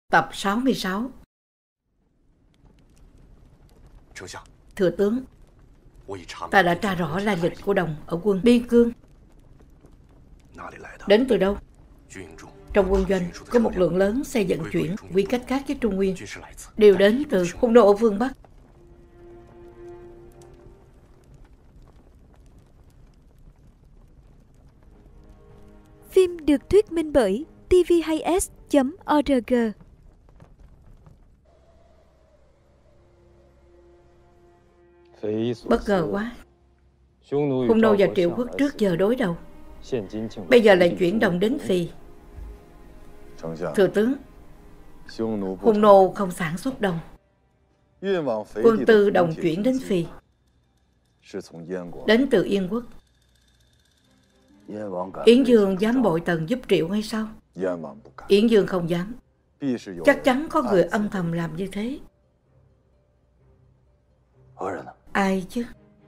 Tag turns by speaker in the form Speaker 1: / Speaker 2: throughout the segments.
Speaker 1: Tập 66. Thưa tướng, ta đã tra rõ lai lịch của đồng ở quân Biên Cương. Đến từ đâu? Trong quân doanh có một lượng lớn xe vận chuyển quy cách cát với Trung Nguyên, đều đến từ Hung nô ở phương Bắc.
Speaker 2: Phim được thuyết minh bởi tvhs.org.
Speaker 1: Bất ngờ quá. Hung nô và Triệu Quốc trước giờ đối đầu, bây giờ lại chuyển đồng đến Phì. Thưa tướng, Hung nô không sản xuất đồng. Quân tư đồng chuyển đến Phì, đến từ Yên Quốc. Yến Dương dám bội tần giúp Triệu hay sao? Yến Dương không dám. Chắc chắn có người âm thầm làm như thế. Ai chứ?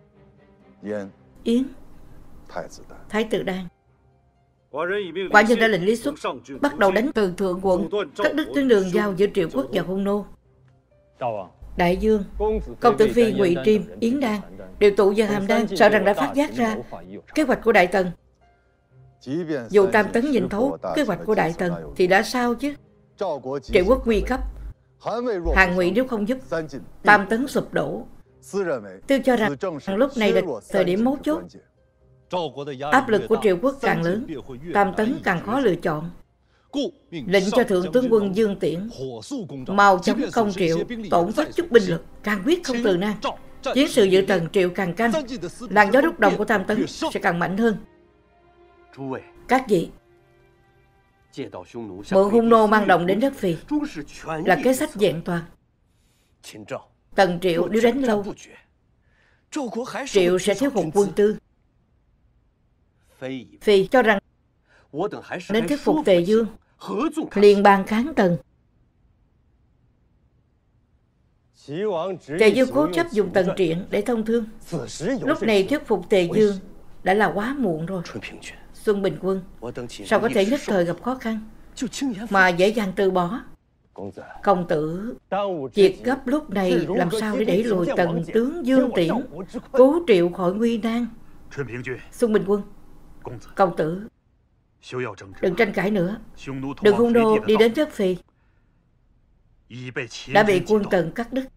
Speaker 1: Yến, Thái tử Đan. Quả nhân đã lệnh lý xuất, bắt đầu đánh từ thượng quận, cắt đứt tuyến đường giao giữa Triệu Quốc và Hung nô. Đại Dương, công tử Phi, Ngụy Triêm, Yến Đan đều tụ vào Hàm Đan, sợ rằng đã phát giác ra kế hoạch của Đại Tần. Dù Tam Tấn nhìn thấu kế hoạch của Đại Tần thì đã sao chứ? Triệu Quốc nguy cấp, Hàn Ngụy nếu không giúp, Tam Tấn sụp đổ. Tôi cho rằng lúc này là thời điểm mấu chốt. Áp lực của Triệu Quốc càng lớn, Tam Tấn càng khó lựa chọn. Lệnh cho Thượng tướng quân Dương Tiễn mau chóng công Triệu, tổn thất chút binh lực, càng quyết không từ nan. Chiến sự giữa Tần Triệu càng căng, làn gió rút đồng của Tam Tấn sẽ càng mạnh hơn. Các vị, mượn Hung nô mang đồng đến đất Phì là kế sách vẹn toàn. Tần Triệu nếu đánh lâu, Triệu sẽ thiếu hụt quân tư. Phì cho rằng nên thuyết phục Tề Dương liên bang kháng Tần. Tề Dương cố chấp dùng Tần Triện để thông thương. Lúc này thuyết phục Tề Dương đã là quá muộn rồi. Xuân Bình quân sao có thể nhất thời gặp khó khăn mà dễ dàng từ bỏ? Công tử, việc gấp lúc này làm sao để đẩy lùi Tần tướng Dương Tiễn, cứu Triệu khỏi nguy nan? Xuân Bình quân, công tử, đừng tranh cãi nữa. Đừng Hung nô đi đến đất Phì đã bị quân Tần cắt đứt.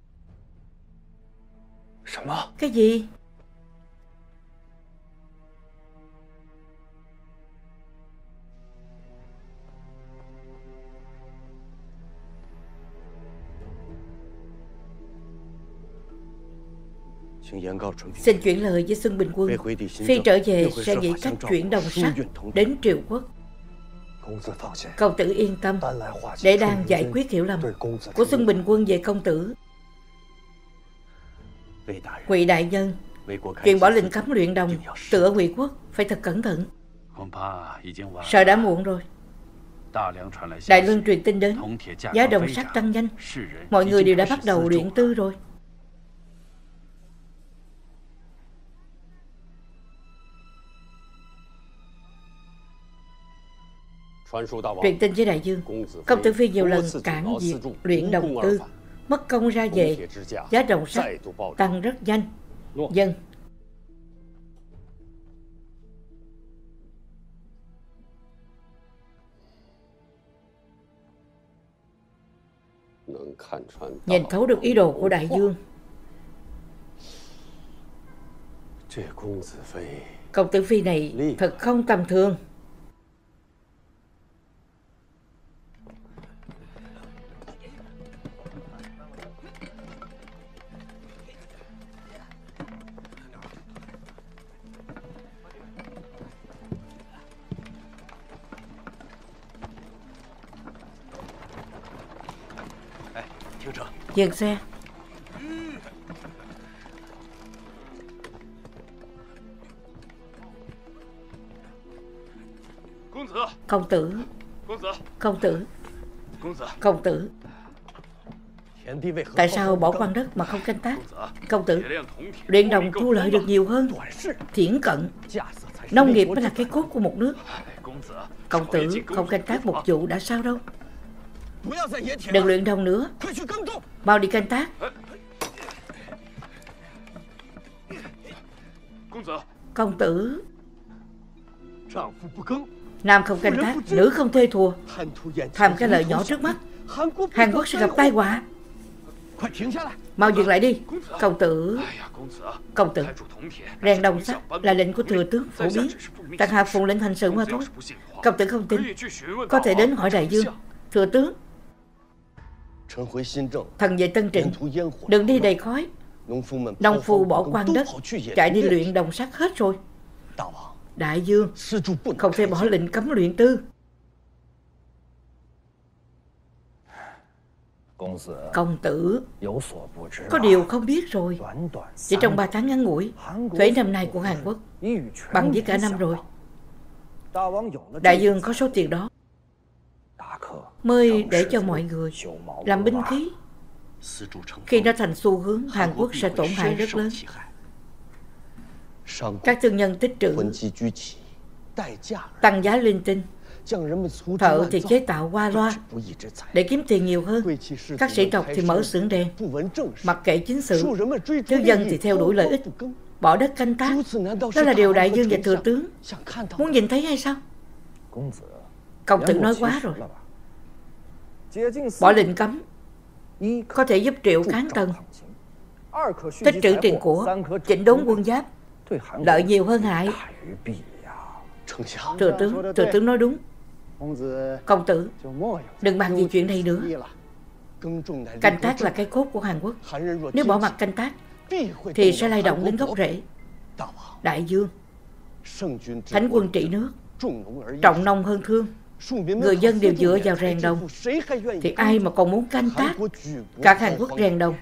Speaker 1: Cái gì? Xin chuyển lời với Xuân Bình quân, Phi trở về sẽ nghĩ cách chuyển đồng sắt đến Triệu Quốc. Công tử yên tâm, để đang giải quyết hiểu lầm của Xuân Bình quân về công tử. Ngụy đại nhân, chuyện bỏ lệnh cấm luyện đồng từ ở Ngụy Quốc phải thật cẩn thận. Sợ đã muộn rồi. Đại Luân truyền tin đến, giá đồng sắt tăng nhanh, mọi người đều đã bắt đầu luyện tư rồi. Truyền tin với đại dương, công tử Phi nhiều lần cản việc luyện đồng tư, mất công ra về, giá đồng sắt tăng rất nhanh. Dân. Nhìn thấu được ý đồ của đại dương. Công tử Phi này thật không tầm thường. Dừng xe. Công tử, công tử, công tử, tại sao bỏ quan đất mà không canh tác? Công tử, luyện đồng thu lợi được nhiều hơn. Thiển cận, nông nghiệp mới là cái cốt của một nước. Công tử không canh tác một vụ đã sao đâu. Đừng luyện đồng nữa, mau đi canh tác. Công tử, nam không canh tác, nữ không thê thùa, tham cái lợi nhỏ trước mắt, Hàn Quốc sẽ gặp tai họa. Mau dừng lại đi. Công tử, rèn đồng sắt là lệnh của thừa tướng phổ biến, tại hạ phụng lệnh hành sự mà thôi. Công tử không tin, có thể đến hỏi đại dương. Thừa tướng, thần về Tân Trịnh, đừng đi đầy khói. Nông phu bỏ quang đất, chạy đi luyện đồng sắt hết rồi. Đại dương, không thể bỏ lệnh cấm luyện tư. Công tử có điều không biết rồi. Chỉ trong 3 tháng ngắn ngủi, thuế năm nay của Hàn Quốc bằng với cả năm rồi. Đại dương có số tiền đó mới để cho mọi người làm binh khí. Khi nó thành xu hướng, Hàn Quốc sẽ tổn hại rất lớn. Các thương nhân tích trữ, tăng giá linh tinh. Thợ thì chế tạo qua loa để kiếm tiền nhiều hơn. Các sĩ tộc thì mở xưởng đèn, mặc kệ chính sự. Thứ dân thì theo đuổi lợi ích, bỏ đất canh tác. Đó là điều đại dương và thừa tướng muốn nhìn thấy hay sao? Công tử nói quá rồi. Bỏ lệnh cấm có thể giúp triệu kháng tần, tích trữ tiền của, chỉnh đốn quân giáp, lợi nhiều hơn hại. Thừa tướng nói đúng. Công tử, đừng bàn gì chuyện này nữa. Canh tác là cái cốt của Hàn Quốc. Nếu bỏ mặt canh tác thì sẽ lay động đến gốc rễ. Đại dương, thánh quân trị nước, trọng nông hơn thương, người dân đều dựa vào rèn đồng, thì ai mà còn muốn canh tác? Cả Hàn Quốc rèn đồng,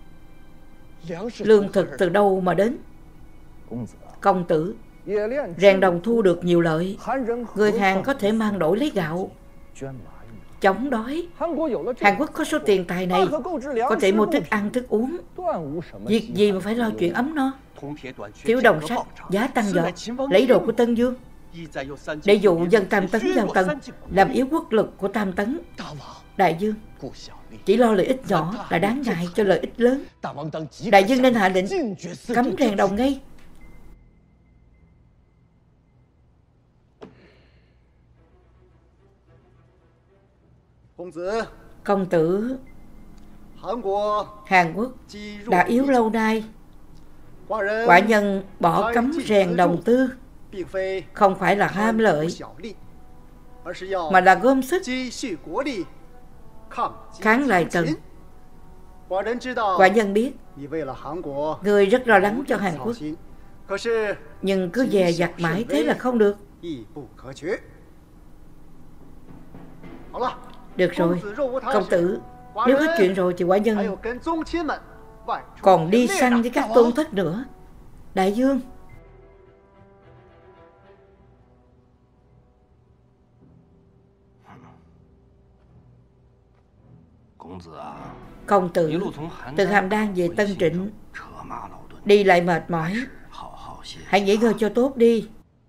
Speaker 1: lương thực từ đâu mà đến? Công tử, rèn đồng thu được nhiều lợi. Người Hàn có thể mang đổi lấy gạo, chống đói. Hàn Quốc có số tiền tài này, có thể mua thức ăn thức uống. Việc gì mà phải lo chuyện ấm no? Thiếu đồng sắt, giá tăng vọt, lấy đồ của Tân Dương để dụ dân Tam Tấn vào Tần, làm yếu quốc lực của Tam Tấn. Đại dương, chỉ lo lợi ích nhỏ là đáng ngại cho lợi ích lớn. Đại dương nên hạ lệnh cấm rèn đồng ngay. Công tử, Hàn Quốc đã yếu lâu nay. Quả nhân bỏ cấm rèn đồng tư không phải là ham lợi, mà là gom sức kháng lại Tần. Quả nhân biết người rất lo lắng cho Hàn Quốc, nhưng cứ dè dặt mãi thế là không được. Được rồi, công tử, nếu hết chuyện rồi thì quả nhân còn đi săn với các tôn thất nữa. Đại dương, công tử từ Hàm Đan về Tân Trịnh đi lại mệt mỏi, hãy nghỉ ngơi cho tốt đi.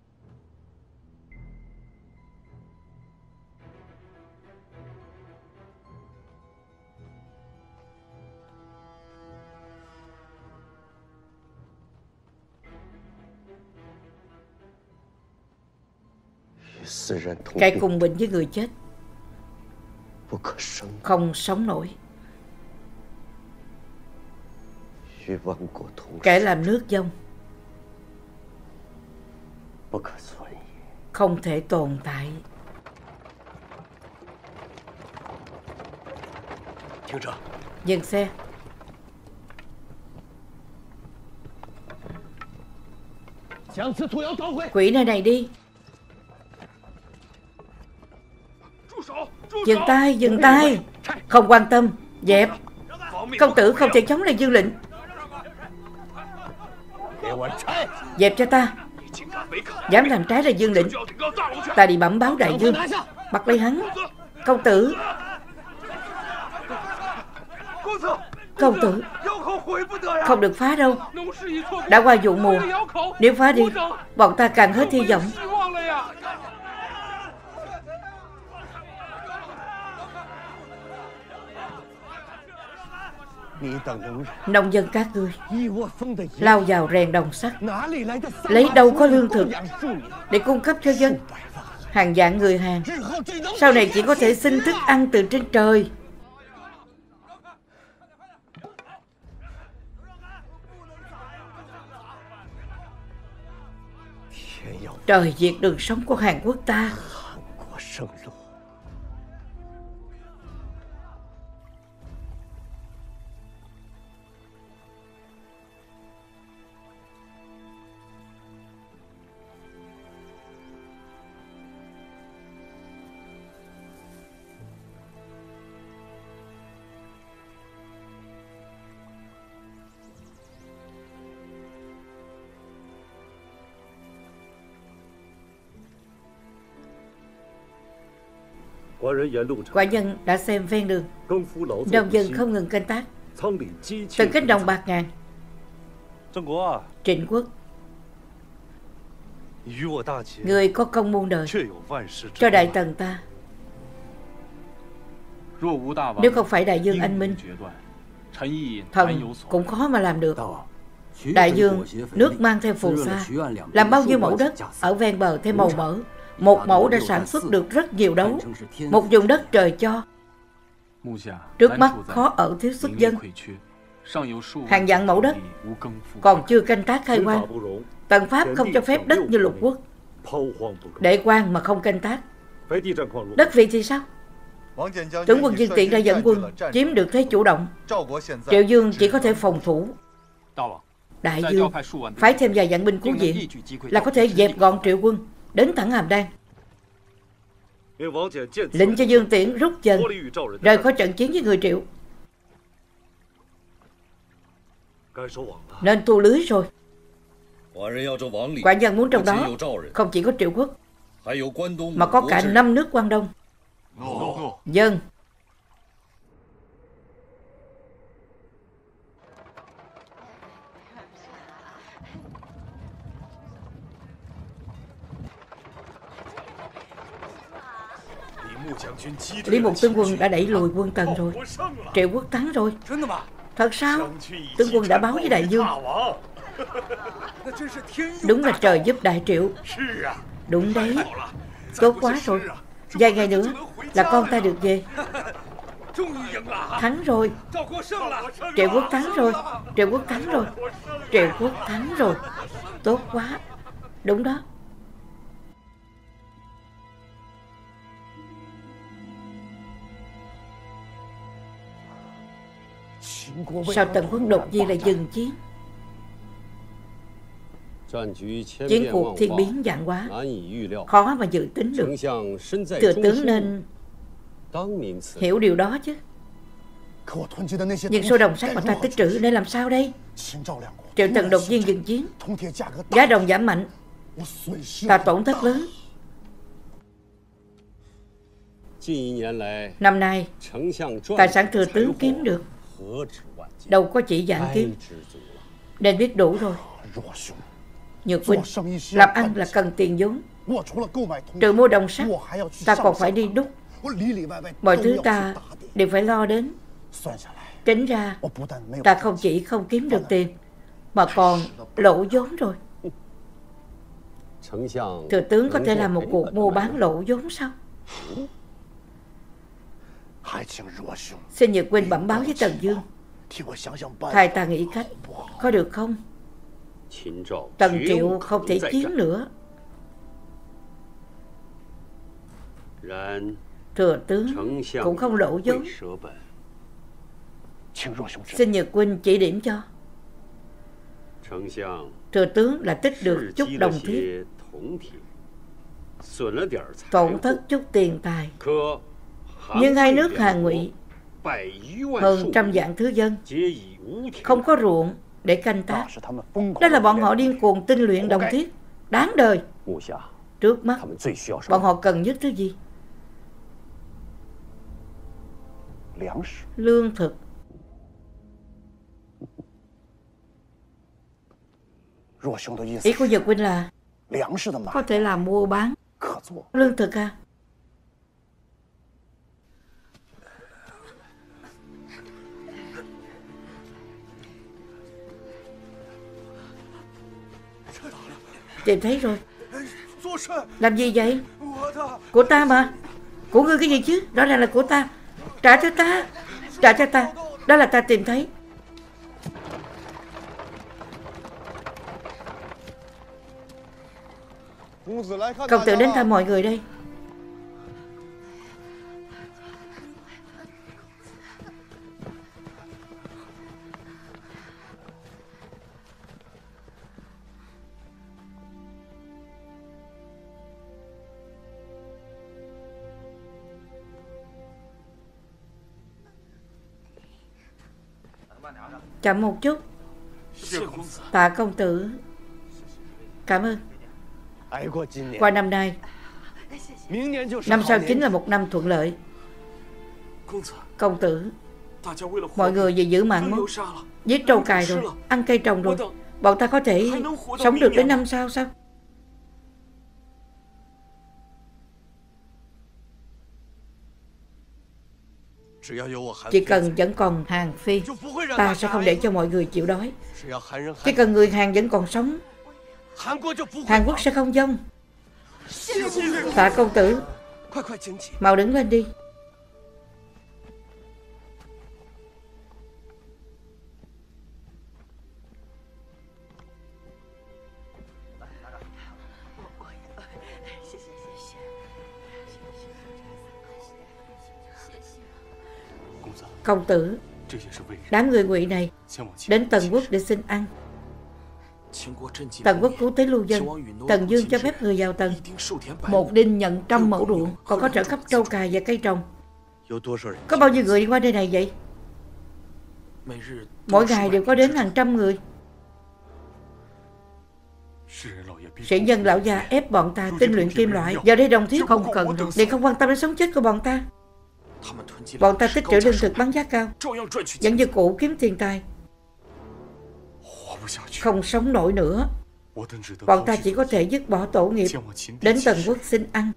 Speaker 1: Kẻ cùng bệnh với người chết không sống nổi. Kẻ làm nước dông không thể tồn tại. Dừng xe. Quỷ nơi này đi. Dừng tay, dừng tay. Không quan tâm, dẹp. Công tử không thể chống lại Dương lệnh. Dẹp cho ta. Dám làm trái là Dương lệnh, ta đi bẩm báo đại dương, bắt lấy hắn. Công tử, công tử, không được phá đâu. Đã qua vụ mùa, nếu phá đi, bọn ta càng hết hy vọng. Nông dân các ngươi lao vào rèn đồng sắt, lấy đâu có lương thực để cung cấp cho dân. Hàng vạn người Hàn sau này chỉ có thể xin thức ăn từ trên trời. Trời diệt đường sống của Hàn Quốc ta. Quả nhân đã xem ven đường, nông dân không ngừng canh tác, từng cánh đồng bạc ngàn. Trịnh Quốc, người có công muôn đời cho Đại Tần ta. Nếu không phải Đại Dương anh minh, thần cũng khó mà làm được. Đại Dương nước mang theo phù sa, làm bao nhiêu mẫu đất ở ven bờ thêm màu mỡ. Một mẫu đã sản xuất được rất nhiều đấu. Một vùng đất trời cho. Trước mắt khó ở thiếu sức dân. Hàng vạn mẫu đất còn chưa canh tác khai hoang. Tần Pháp không cho phép đất như Lục Quốc. Để quan mà không canh tác. Đất Việt thì sao? Tướng quân Dương Tiện đã dẫn quân chiếm được thế chủ động. Triệu Dương chỉ có thể phòng thủ. Đại Dương phái thêm vài vạn binh cứu viện là có thể dẹp gọn Triệu quân đến thẳng Hàm Đan. Lệnh cho Dương Tiễn rút chân rời khỏi trận chiến với người Triệu. Nên thu lưới rồi. Quả nhân muốn trong đó không chỉ có Triệu Quốc mà có cả 5 nước Quan Đông. Dân. Lý Mục tướng quân đã đẩy lùi quân Tần rồi. Triệu Quốc thắng rồi. Thật sao? Tướng quân đã báo với Đại Dương. Đúng là trời giúp Đại Triệu. Đúng đấy. Tốt quá rồi. Vài ngày nữa là con ta được về. Thắng rồi. Triệu Quốc thắng rồi. Triệu Quốc thắng rồi. Triệu Quốc thắng rồi. Tốt quá. Đúng đó. Sao Tần Quốc đột nhiên lại dừng chiến? Chiến cuộc thiên biến vạn hóa, khó mà dự tính được. Thừa tướng nên hiểu điều đó chứ. Nhưng số đồng sắt mà ta tích trữ nên làm sao đây? Triệu Tần đột nhiên dừng chiến, giá đồng giảm mạnh, ta tổn thất lớn. Năm nay tài sản thừa tướng kiếm được đâu có chỉ vạn kiếm, nên biết đủ rồi. Nhược huynh, làm ăn là cần tiền vốn. Trừ mua đồng sắt, ta còn phải đi đúc. Mọi thứ ta đều phải lo đến. Tính ra, ta không chỉ không kiếm được tiền, mà còn lỗ vốn rồi. Thừa tướng có thể làm một cuộc mua bán lỗ vốn sao? Xin Nhược huynh bẩm báo với Tần Dương, thay ta nghĩ cách, có được không? Tần Triệu không thể chiến nữa. Thừa tướng cũng không lỗ vốn. Xin Nhược huynh chỉ điểm cho. Thừa tướng là tích được chút đồng thiết, tổn thất chút tiền tài. Nhưng hai nước Hàn Ngụy hơn 100 vạn thứ dân, không có ruộng để canh tác. Đó là bọn họ điên cuồng tinh luyện đồng thiết, đáng đời. Trước mắt bọn họ cần nhất thứ gì? Lương thực. Ý của Nhật huynh là có thể làm mua bán lương thực à? Tìm thấy rồi. Làm gì vậy? Của ta mà. Của ngươi cái gì chứ? Rõ ràng là của ta. Trả cho ta. Trả cho ta. Đó là ta tìm thấy. Công tử đến thăm mọi người đây. Chậm một chút. Tạ công tử. Cảm ơn. Qua năm nay, năm sau chính là một năm thuận lợi. Công tử, mọi người vì giữ mạng mất, giết trâu cài rồi, ăn cây trồng rồi, bọn ta có thể sống được đến năm sau sao? Chỉ cần vẫn còn Hàn Phi, ta sẽ không để cho mọi người chịu đói. Chỉ cần người Hàn vẫn còn sống, Hàn Quốc sẽ không vong. Tạ công tử, mau đứng lên đi. Công tử, đám người Ngụy này đến Tần Quốc để xin ăn. Tần Quốc cứu tế lưu dân, Tần Dương cho phép người vào Tần. Một đinh nhận 100 mẫu ruộng, còn có trợ cấp trâu cài và cây trồng. Có bao nhiêu người đi qua đây này vậy? Mỗi ngày đều có đến hàng trăm người. Sĩ nhân lão già ép bọn ta tinh luyện kim loại. Giờ đây đồng thiết không cần nữa, để không quan tâm đến sống chết của bọn ta. Bọn ta tích trữ lương thực bán giá cao, vẫn như cũ kiếm tiền tài. Không sống nổi nữa. Bọn ta chỉ có thể dứt bỏ tổ nghiệp, đến Tần Quốc xin ăn.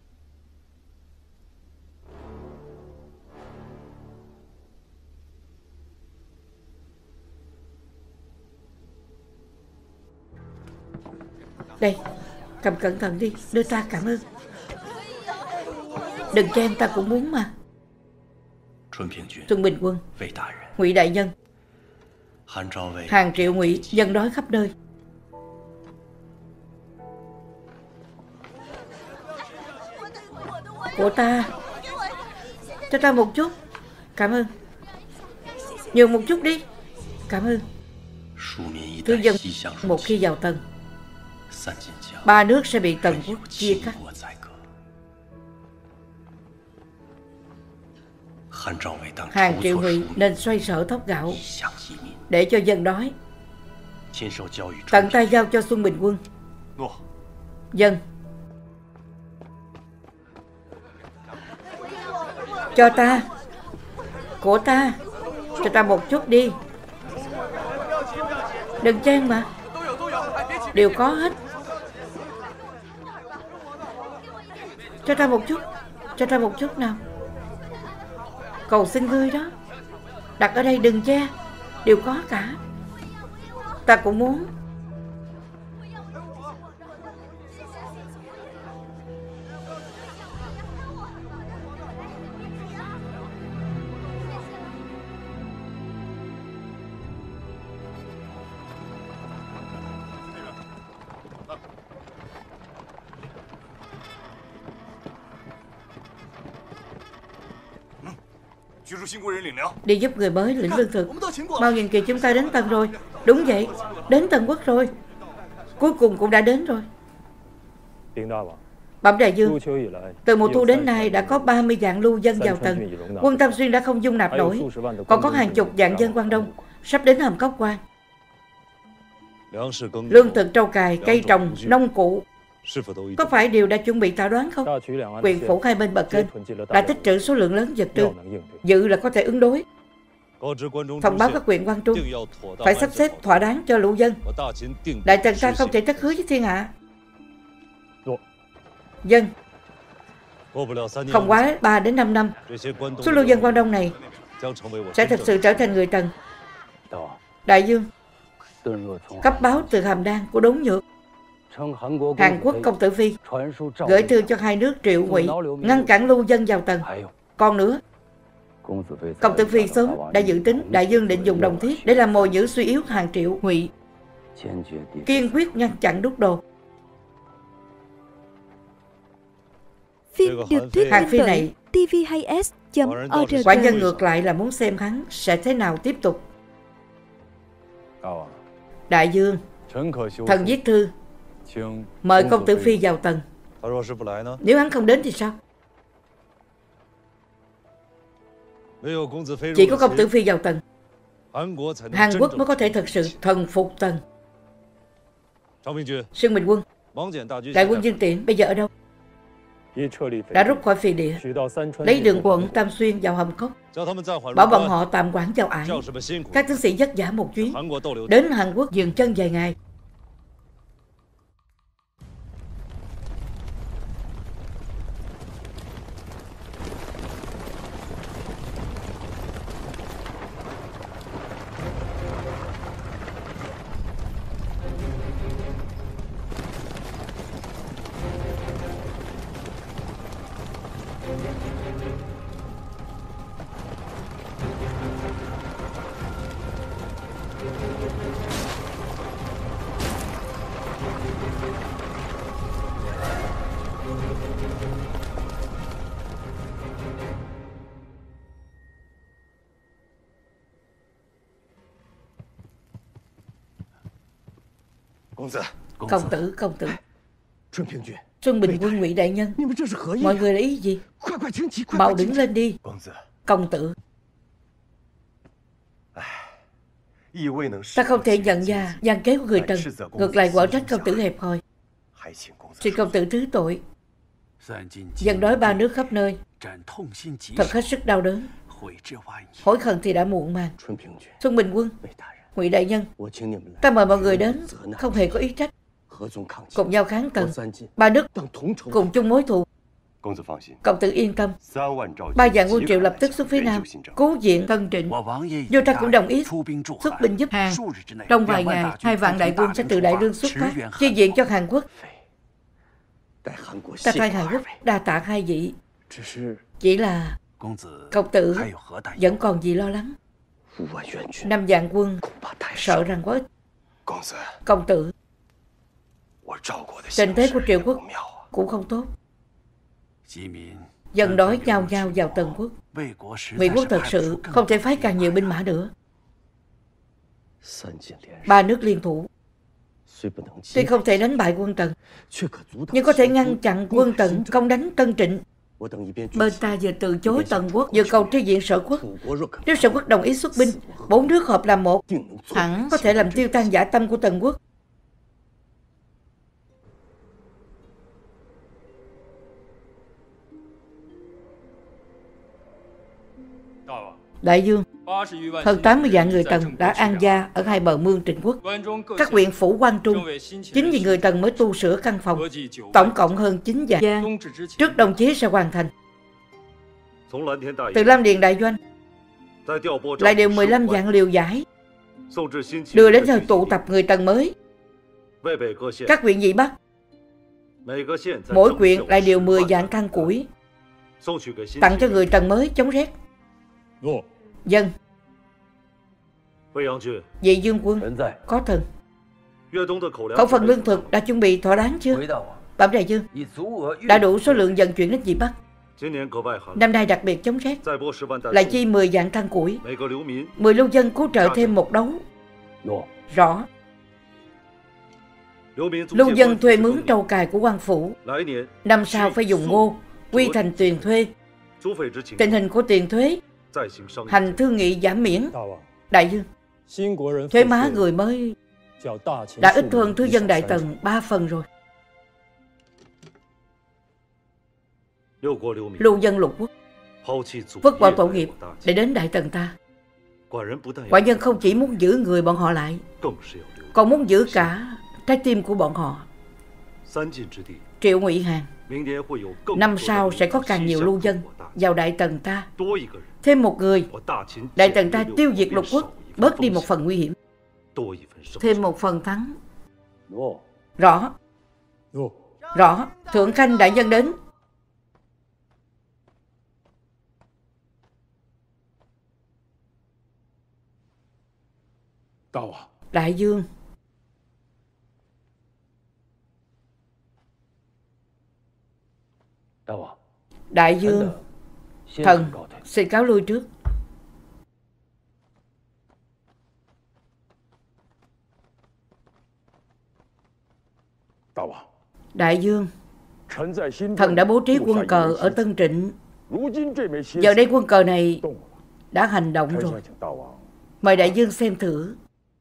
Speaker 1: Đây, cầm cẩn thận đi, đưa ta. Cảm ơn. Đừng cho em, ta cũng muốn mà. Xuân Bình Quân, Ngụy đại nhân, Hàng Triệu Ngụy dân đói khắp nơi. Của ta. Cho ta một chút. Cảm ơn. Nhiều một chút đi. Cảm ơn. Cư dân một khi vào Tần, 3 nước sẽ bị Tần Quốc chia cắt. Hàng Triệu Ngụy nên xoay sở thóc gạo để cho dân đói. Tận tay giao cho Xuân Bình Quân. Dân. Cho ta. Của ta. Cho ta một chút đi. Đừng chen mà. Đều có hết. Cho ta một chút. Cho ta một chút nào. Cầu xin ngươi đó. Đặt ở đây đừng che. Đều có cả. Ta cũng muốn. Đi giúp người mới lĩnh lương thực. Mau nhìn kìa, chúng ta đến Tần rồi. Đúng vậy, đến Tần Quốc rồi. Cuối cùng cũng đã đến rồi. Bẩm đại vương, từ mùa thu đến nay đã có 30 vạn lưu dân vào Tần. Quân Tam Xuyên đã không dung nạp nổi. Còn có hàng chục vạn dân Quan Đông sắp đến Hàm Cốc Quan. Lương thực, trâu cài, cây trồng, nông cụ có phải đều đã chuẩn bị thỏa đoán không? Quyền phủ hai bên bờ kênh đã tích trữ số lượng lớn vật tư, dự là có thể ứng đối. Thông báo các quyền quan trung phải sắp xếp thỏa đáng cho lũ dân. Đại tần ta không thể thất hứa với thiên hạ. Dân. Không quá 3 đến 5 năm, số lưu dân Quan Đông này sẽ thực sự trở thành người Tần. Đại vương, cấp báo từ Hàm Đan của Đốn Nhược Hàn Quốc công tử Phi gửi thư cho hai nước Triệu Ngụy ngăn cản lưu dân vào Tần. Còn nữa, công tử Phi sớm đã dự tính đại dương định dùng Đồng Thiết để làm mồi nhử suy yếu Hàn Triệu Ngụy, kiên quyết ngăn chặn đúc đồ.
Speaker 2: Phim được thuyết
Speaker 1: Hàn
Speaker 2: minh
Speaker 1: Phi
Speaker 2: bởi
Speaker 1: này
Speaker 2: tvhs.org.
Speaker 1: quả nhân ngược lại là muốn xem hắn sẽ thế nào tiếp tục. Đại dương, thần viết thư mời công tử Phi vào Tần. Nếu hắn không đến thì sao? Chỉ có công tử Phi vào Tần, Hàn Quốc mới có thể thực sự thần phục Tần. Sương Bình Quân, đại quân Dương Tiễn bây giờ ở đâu? Đã rút khỏi Phì Địa, lấy đường quận Tam Xuyên vào Hầm Cốc. Bảo bọn họ tạm quản vào Ải. Các tướng sĩ vất vả một chuyến đến Hàn Quốc dừng chân vài ngày. Công tử, Xuân Bình Quân, Ngụy đại nhân, mọi người là ý gì? Mau đứng lên đi. Công tử, ta không thể nhận ra gian kế của người Tần, ngược lại quở trách công tử hẹp hòi. Xin công tử thứ tội. Dân đói ba nước khắp nơi, thật hết sức đau đớn. Hối hận thì đã muộn màng. Xuân Bình Quân, Ngụy đại nhân, ta mời mọi người đến không hề có ý trách, cùng nhau kháng Tần. Ba nước cùng chung mối thù. Công tử yên tâm, 3 vạn quân Triệu lập tức xuống phía Nam cứu viện Tân Trịnh. Vua ta cũng đồng ý xuất binh giúp Hàn. Trong vài ngày, 2 vạn đại quân sẽ từ Đại Lương xuất phát chi viện cho Hàn Quốc. Ta thay Hàn Quốc đa tạ hai vị. Chỉ là công tử vẫn còn gì lo lắng. 5 vạn quân sợ rằng quá ít. Công tử, tình thế của Triệu Quốc cũng không tốt. Dân đói nhao nhao vào Tần Quốc. Ngụy quốc thật sự không thể phái càng nhiều binh mã nữa. 3 nước liên thủ tuy không thể đánh bại quân Tần, nhưng có thể ngăn chặn quân Tần công đánh Tân Trịnh. Bên ta vừa từ chối Tần Quốc, vừa cầu tri viện Sở Quốc. Nếu Sở Quốc đồng ý xuất binh, 4 nước hợp làm một, hẳn có thể làm tiêu tan dã tâm của Tần Quốc. Đại dương, hơn 80 vạn người Tần đã an gia ở 2 bờ mương Trịnh Quốc. Các huyện phủ Quan Trung, chính vì người Tần mới tu sửa căn phòng. Tổng cộng hơn 9 vạn trước đồng chí sẽ hoàn thành. Từ Lam Điền Đại Doanh lại điều 15 vạn liều giải, đưa đến nơi tụ tập người Tần mới. Các huyện Vị Bắc, mỗi huyện lại điều 10 vạn căn củi, tặng cho người Tần mới chống rét. Dân. Vị Dương quân có thần. Khẩu phần lương thực đã chuẩn bị thỏa đáng chưa? Bẩm đại dương, đã đủ số lượng vận chuyển đến Vị Bắc. Năm nay đặc biệt chống rét, lại chi 10 vạn căn củi, 10 lưu dân cứu trợ thêm một đấu. Rõ. Lưu dân thuê mướn trâu cài của quan phủ, năm sau phải dùng ngô quy thành tiền thuê. Tình hình của tiền thuế hành thương nghị giảm miễn. Đại dương, thuế má người mới đã ít hơn thứ dân Đại Tần 3 phần rồi. Lưu dân lục quốc vứt bỏ tổ nghiệp để đến Đại Tần ta. Quả nhân không chỉ muốn giữ người bọn họ lại, còn muốn giữ cả trái tim của bọn họ. Triệu Ngụy Hàn, năm sau sẽ có càng nhiều lưu dân vào Đại Tần ta. Thêm một người, Đại Tần ta tiêu diệt lục quốc, bớt đi một phần nguy hiểm, thêm một phần thắng. Rõ. Rõ, Thượng Khanh đại nhân đến. Đại vương. Đại vương, thần xin cáo lui trước. Đại vương, thần đã bố trí quân cờ ở Tân Trịnh. Giờ đây quân cờ này đã hành động rồi. Mời đại vương xem thử.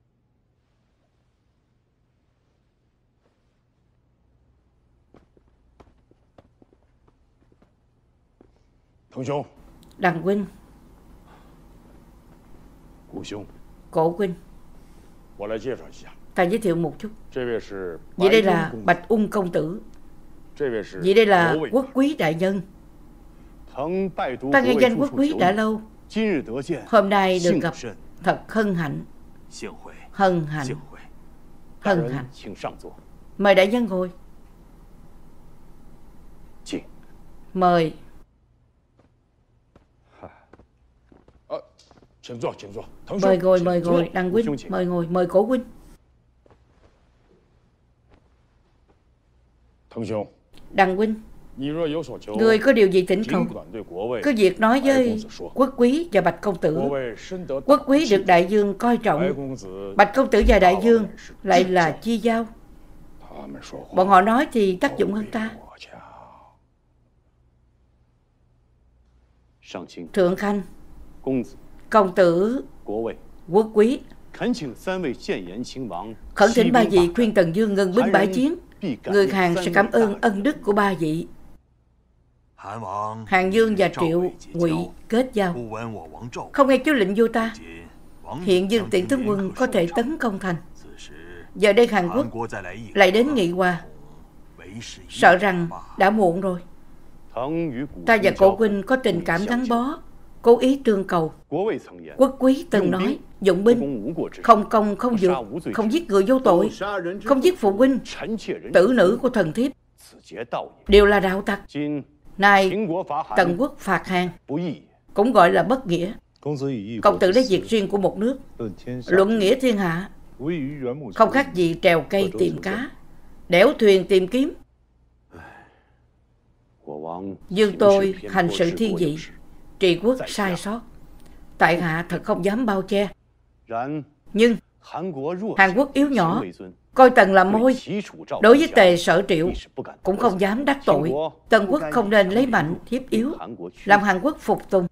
Speaker 1: Đằng huynh. Cổ huynh. Ta giới thiệu một chút. Vậy đây là Bạch Ung công tử. Vậy đây là Quốc quý đại nhân. Ta nghe danh Quốc quý đã lâu. Hôm nay được gặp thật hân hạnh. Hân hạnh. Hân hạnh. Mời đại nhân ngồi. Mời. Mời ngồi, Đằng huynh, mời ngồi, mời Cổ huynh. Đằng huynh, người có điều gì thỉnh cầu, cứ việc nói với Quốc quý và Bạch công tử. Quốc quý được đại vương coi trọng, Bạch công tử và đại vương lại là chi giao. Bọn họ nói thì tác dụng hơn ta. Thượng Khanh, công tử, Quốc quý, khẩn thỉnh ba vị khuyên Tần vương ngừng binh bãi chiến. Người Hàn sẽ cảm ơn ân đức của ba vị. Hàn vương và Triệu Ngụy kết giao, không nghe chiếu lệnh vua ta. Hiện Dương Tiễn tướng quân có thể tấn công thành. Giờ đây Hàn Quốc lại đến nghị hòa, sợ rằng đã muộn rồi. Ta và Cổ huynh có tình cảm gắn bó, cố ý tương cầu. Quốc quý từng nói, dụng binh không công không dược, không giết người vô tội, không giết phụ huynh tử nữ của thần thiếp, đều là đạo tặc. Nay Tần quốc phạt Hàn, cũng gọi là bất nghĩa. Công tử lấy việc riêng của một nước luận nghĩa thiên hạ, không khác gì trèo cây tìm cá, đẽo thuyền tìm kiếm. Dương tôi hành sự thiên vị, trị quốc sai sót, tại hạ thật không dám bao che. Nhưng Hàn Quốc yếu nhỏ, coi Tần làm môi, đối với Tề Sở Triệu cũng không dám đắc tội. Tần quốc không nên lấy mạnh hiếp yếu, làm Hàn Quốc phục tùng.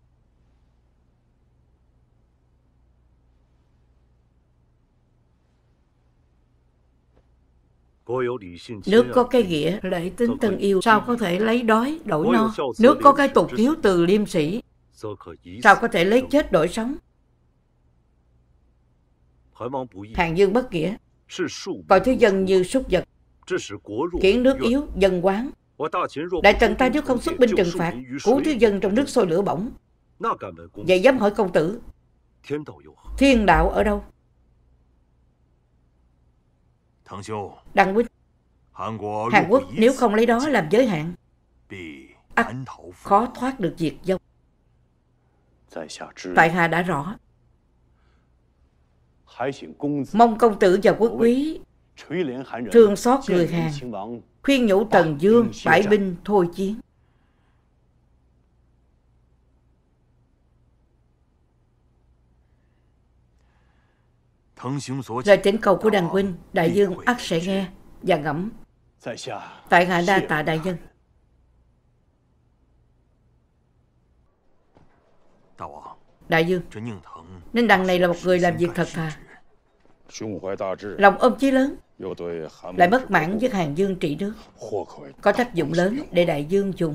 Speaker 1: Nước có cái nghĩa lễ tính thân yêu, sao có thể lấy đói đổi no? Nước có cái tục hiếu từ liêm sĩ, sao có thể lấy chết đổi sống? Hàn vương bất nghĩa, coi thứ dân như súc vật, khiến nước yếu dân quán. Đại Tần ta nếu không xuất binh trừng phạt, cứu thứ dân trong nước sôi lửa bỏng, vậy dám hỏi công tử, thiên đạo ở đâu? Đặng huynh, Hàn Quốc nếu không lấy đó làm giới hạn, ắt khó thoát được diệt vong. Tại hạ đã rõ. Mong công tử và Quốc quý thương xót người Hàn, khuyên nhủ Tần vương bãi binh thôi chiến. Lời thỉnh cầu của Đằng huynh, đại vương ắt sẽ nghe và ngẫm. Tại hạ đa tạ đại nhân. Đại vương, Ninh Đằng này là một người làm việc thật thà, lòng ôm chí lớn, lại bất mãn với Hàn vương trị nước, có tác dụng lớn để đại vương dùng.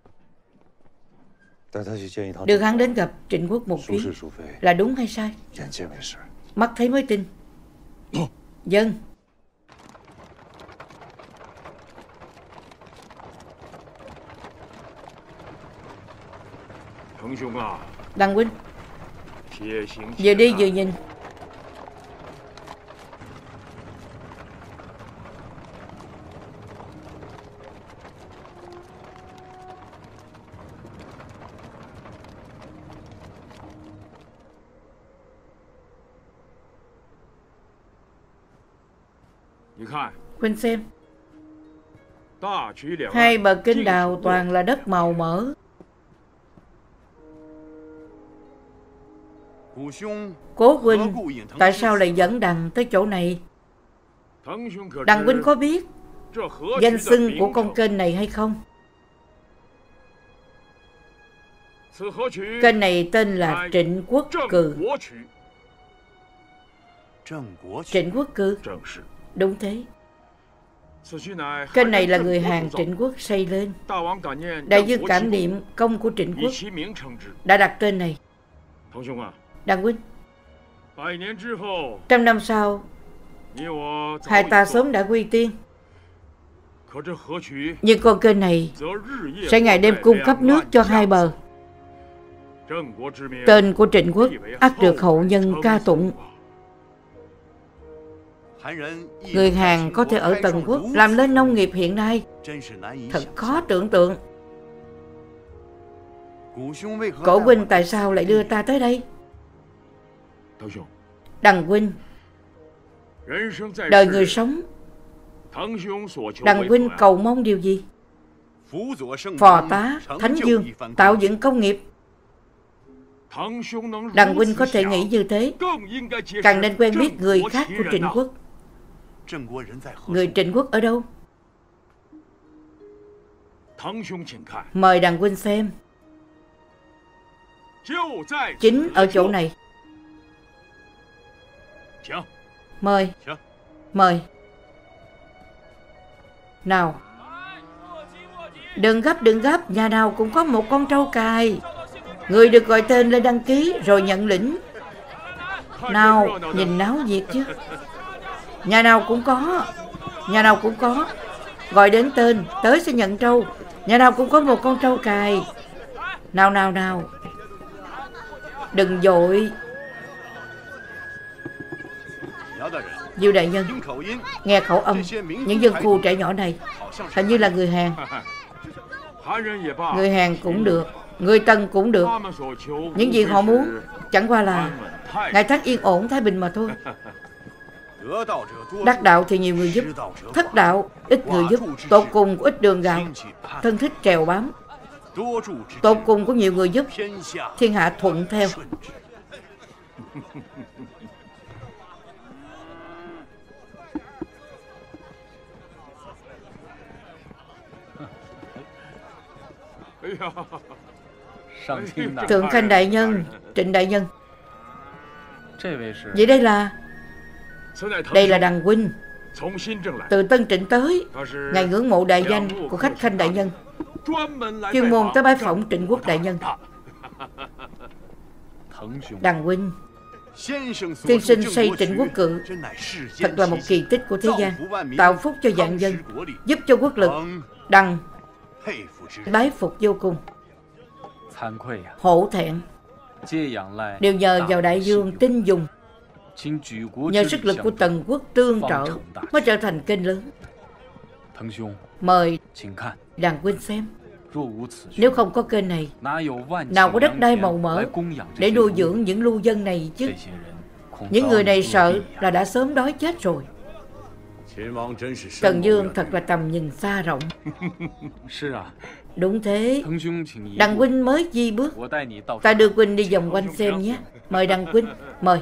Speaker 1: Đưa hắn đến gặp Trịnh Quốc một chuyến là đúng hay sai? Mắt thấy mới tin. Dân. Đằng huynh, vừa đi vừa nhìn. Huynh xem, hai bờ kênh đào toàn là đất màu mỡ. Cố huynh tại sao lại dẫn Đằng tới chỗ này? Đằng huynh có biết danh xưng của con kênh này hay không? Kênh này tên là Trịnh Quốc Cừ. Trịnh Quốc Cừ? Đúng thế. Kênh này là người Hàn Trịnh Quốc xây lên. Đại vương cảm niệm công của Trịnh Quốc đã đặt tên này. Đằng huynh, 100 năm sau, hai ta sớm đã quy tiên. Nhưng con kênh này sẽ ngày đêm cung cấp nước cho hai bờ. Tên của Trịnh Quốc ắt được hậu nhân ca tụng. Người Hàn có thể ở Tần Quốc làm lên nông nghiệp hiện nay, thật khó tưởng tượng. Cổ huynh tại sao lại đưa ta tới đây? Đằng huynh, đời người sống, Đằng huynh cầu mong điều gì? Phò tá Thánh Dương tạo dựng công nghiệp. Đằng huynh có thể nghĩ như thế, càng nên quen biết người khác của Trịnh Quốc. Người Trịnh Quốc ở đâu? Mời đằng huynh xem. Chính ở chỗ này. Mời. Mời. Nào, đừng gấp, nhà nào cũng có một con trâu cài. Người được gọi tên lên đăng ký rồi nhận lĩnh. Nào, nhìn náo nhiệt chứ. Nhà nào cũng có. Gọi đến tên, tới sẽ nhận trâu. Nhà nào cũng có một con trâu cài. Nào. Đừng vội. Diêu đại nhân, nghe khẩu âm những dân khu trẻ nhỏ này hình như là người Hàn. Người Hàn cũng được, người Tân cũng được. Những gì họ muốn chẳng qua là ngày tháng yên ổn thái bình mà thôi. Đắc đạo thì nhiều người giúp, thất đạo ít người giúp. Tột cùng của ít đường gạo, thân thích trèo bám. Tột cùng của nhiều người giúp, thiên hạ thuận theo. Thượng Khanh đại nhân, Trịnh đại nhân. Vậy đây là Đằng huynh từ Tân Trịnh tới. Ngài ngưỡng mộ đại danh của khách Khanh đại nhân, chuyên môn tới bái phỏng Trịnh Quốc đại nhân. Đằng huynh, tiên sinh xây Trịnh Quốc Cự thật là một kỳ tích của thế gian, tạo phúc cho vạn dân, giúp cho quốc lực. Đằng bái phục vô cùng. Hổ thẹn. Đều nhờ vào đại vương tin dùng, nhờ sức lực của Tần Quốc tương trợ mới trở thành kênh lớn. Mời Đằng huynh xem. Nếu không có kênh này, nào có đất đai màu mỡ để nuôi dưỡng những lưu dân này chứ. Những người này sợ là đã sớm đói chết rồi. Tần Dương thật là tầm nhìn xa rộng. Đúng thế. Đằng huynh mới di bước, ta đưa huynh đi vòng quanh xem nhé. Mời Đằng huynh, mời.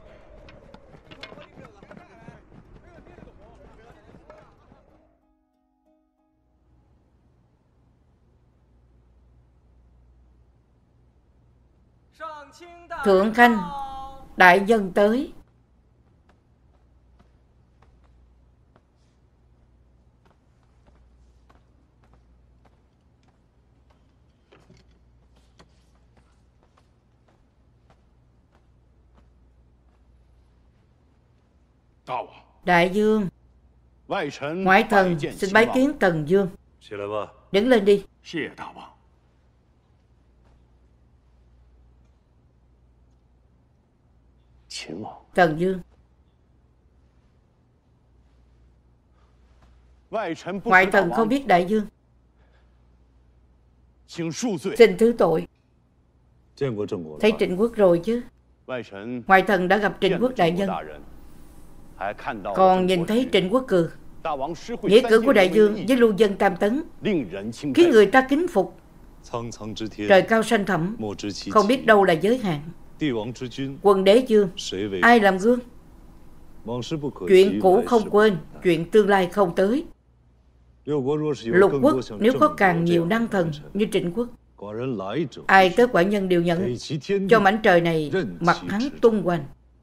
Speaker 1: Thượng Khanh đại nhân tới. Đại vương, ngoại thần xin bái kiến Tần Dương. Đứng lên đi. Tần Dương, ngoại thần không biết đại vương, xin thứ tội. Thấy Trịnh Quốc rồi chứ? Ngoại thần đã gặp Trịnh Quốc đại nhân. Còn nhìn thấy Trịnh Quốc Cường, nghĩa cử của đại vương với lưu dân Tam Tấn khiến người ta kính phục. Trời cao xanh thẳm, không biết đâu là giới hạn. Quân đế vương, ai làm gương? Chuyện cũ không quên, chuyện tương lai không tới. Lục quốc nếu có càng nhiều năng thần như Trịnh Quốc, ai tới quả nhân đều nhận cho mảnh trời này mặt hắn tung hoành.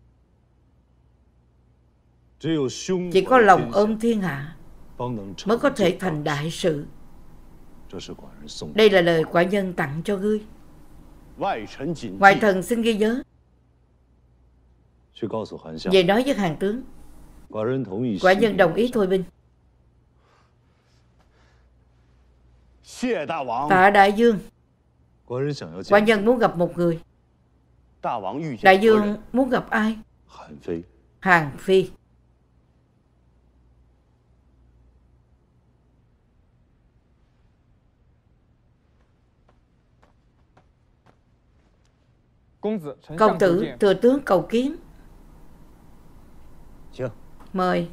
Speaker 1: Chỉ có lòng ôm thiên hạ mới có thể thành đại sự. Đây là lời quả nhân tặng cho ngươi. Ngoại thần xin ghi nhớ, về nói với Hàn tướng, quả nhân đồng ý thôi binh. Tạ đại vương, quả nhân muốn gặp một người. Đại vương muốn gặp ai? Hàn Phi. Công tử thừa tướng cầu kiến. Mời.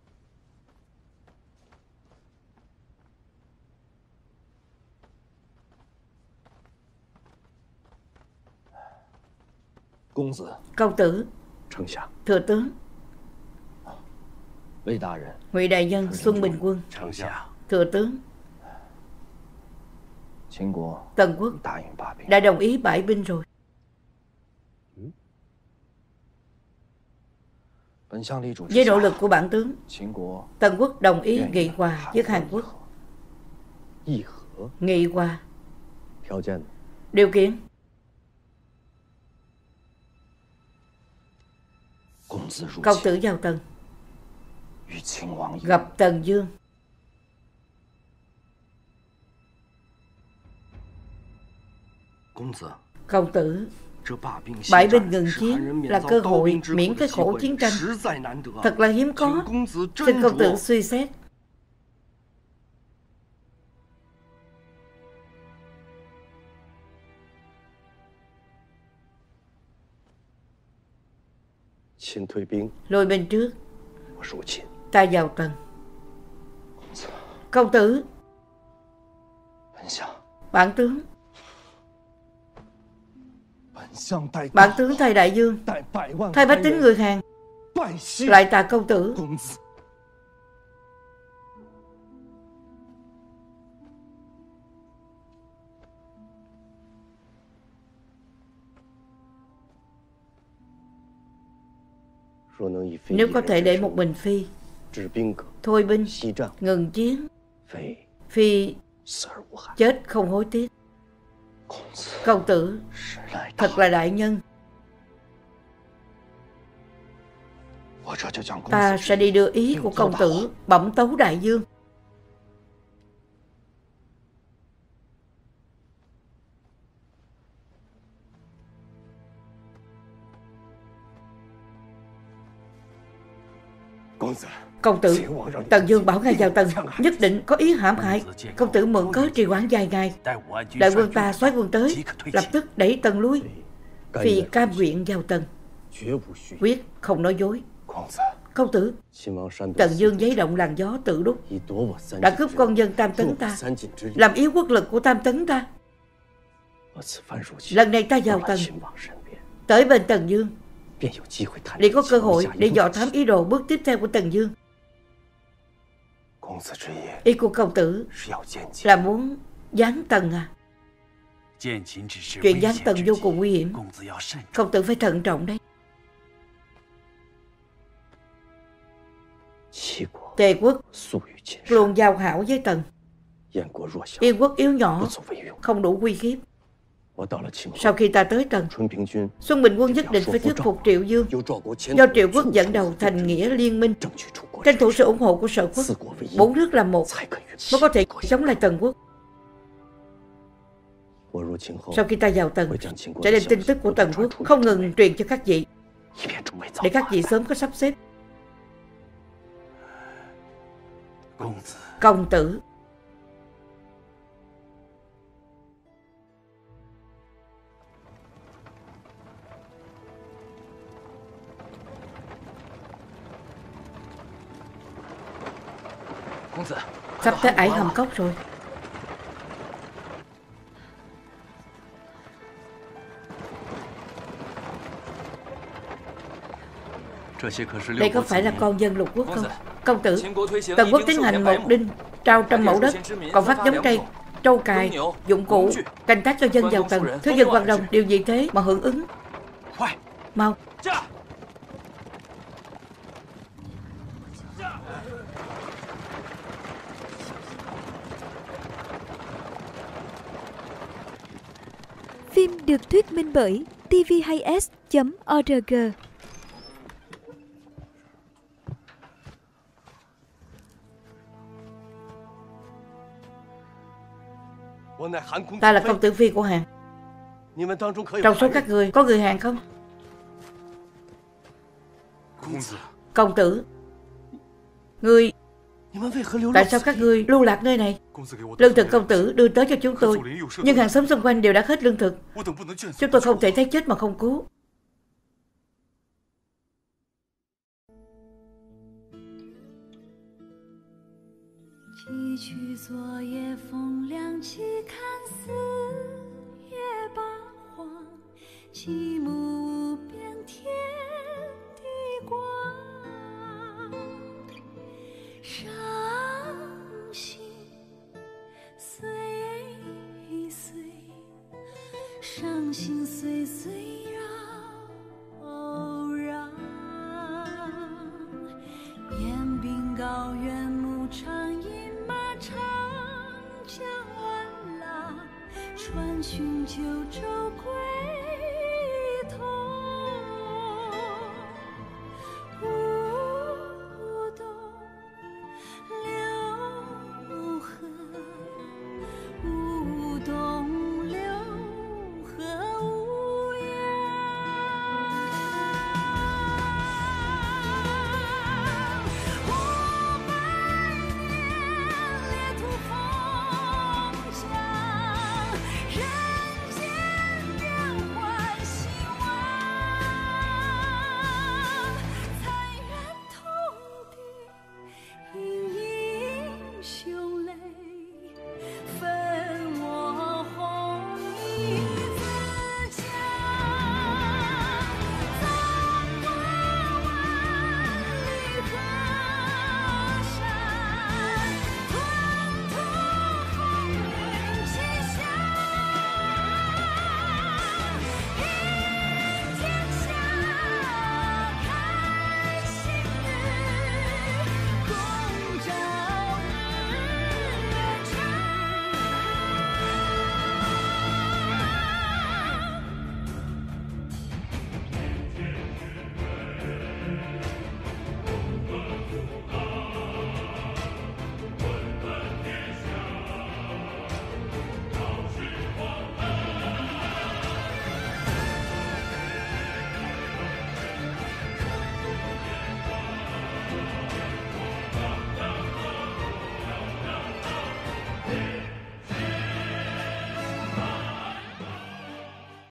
Speaker 1: Công tử, thừa tướng. Ngụy đại nhân, Xuân Bình quân. Thừa tướng. Tần quốc đã đồng ý bãi binh rồi. Với nỗ lực của bản tướng, Tần quốc đồng ý nghị hòa với Hàn Quốc. Nghị hòa. Điều kiện: công tử vào tần, gặp Tần vương. Công tử, bãi binh ngừng chiến là cơ hội miễn cái khổ chiến tranh, thật là hiếm có. Xin công tử suy xét. Lùi bên trước, ta vào tần. Công tử, bản tướng. Bản tướng thay đại vương, thay bách tính người Hàn, lại tạ công tử. Nếu có thể để một mình Phi thôi binh, ngừng chiến, Phi chết không hối tiếc. Công tử thật là đại nhân. Ta sẽ đi đưa ý của công tử bẩm tấu đại vương. Công tử, Tần vương bảo ngài vào tần, nhất định có ý hãm hại. Công tử mượn cớ trì hoãn vài ngày, đại quân ta soái quân tới, lập tức đẩy tần lui. Phi cam nguyện vào tần, quyết không nói dối. Công tử, Tần vương giấy động làn gió tự đúc, đã cướp con dân Tam Tấn ta, làm yếu quốc lực của Tam Tấn ta. Lần này ta vào tần, tới bên Tần vương, để có cơ hội để dò thám ý đồ bước tiếp theo của Tần vương. Ý của công tử là muốn giáng tần à? Chuyện giáng tần vô cùng nguy hiểm, công tử phải thận trọng đấy. Tề quốc luôn giao hảo với tần, Yên quốc yếu nhỏ, không đủ uy hiếp. Sau khi ta tới tần, Xuân Bình quân nhất định phải thuyết phục Triệu vương, do Triệu quốc dẫn đầu thành nghĩa liên minh, tranh thủ sự ủng hộ của Sở quốc, 4 nước làm một mới có thể chống lại Tần quốc. Sau khi ta vào tần, sẽ đem tin tức của Tần quốc không ngừng truyền cho các vị, để các vị sớm có sắp xếp. Công tử, sắp tới ải hầm cốc rồi. Đây có phải là con dân lục quốc không? Công tử, Tần quốc tiến hành một đinh, trao 100 mẫu đất, còn phát giống cây, trâu cài, dụng cụ, canh tác cho dân giàu Tần. Thứ dân quan đồng, điều gì thế mà hưởng ứng? Mau!
Speaker 2: Phim được thuyết minh bởi tvhs.org.
Speaker 1: Ta là công tử Phi của Hàn. Trong số các người có người Hàn không? Công tử, người... Tại sao các ngươi lưu lạc nơi này? Lương thực công tử đưa tới cho chúng tôi, nhưng hàng xóm xung quanh đều đã hết lương thực. Chúng tôi không thể thấy chết mà không cứu.
Speaker 3: Truyền九州归。